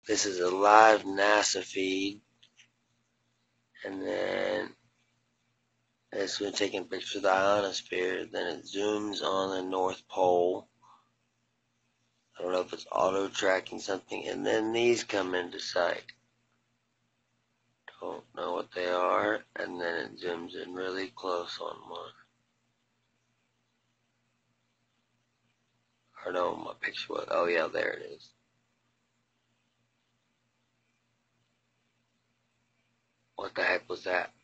This is a live NASA feed, and then it's been taking pictures of the ionosphere. Then it zooms on the North Pole. I don't know if it's auto tracking something, and then these come into sight. Don't know what they are, and then it zooms in really close on one. Or no, my picture was, oh yeah, there it is. What the heck was that?